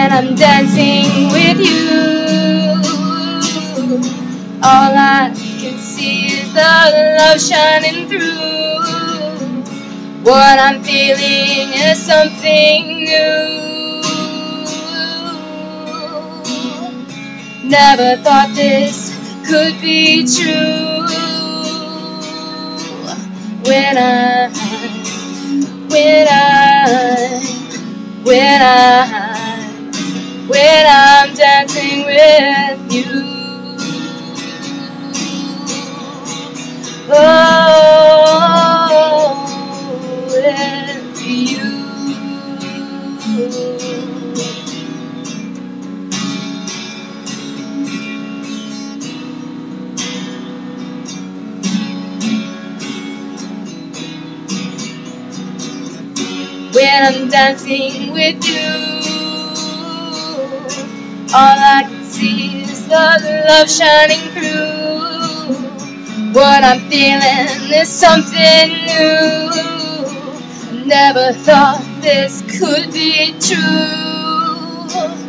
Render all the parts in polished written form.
when I'm dancing with you. All I can see is the love shining through. What I'm feeling is something new. Never thought this could be true. When I'm dancing with you. Oh, with you. When I'm dancing with you, all I can see is the love shining through. What I'm feeling is something new. Never thought this could be true.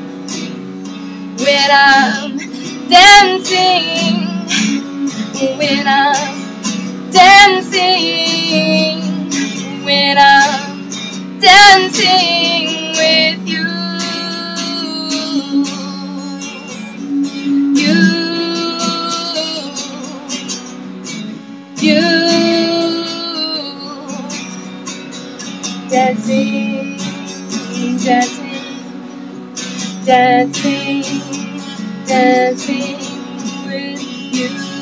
When I'm dancing, when I'm dancing, when I'm dancing with you. You dancing, dancing, dancing, dancing with you.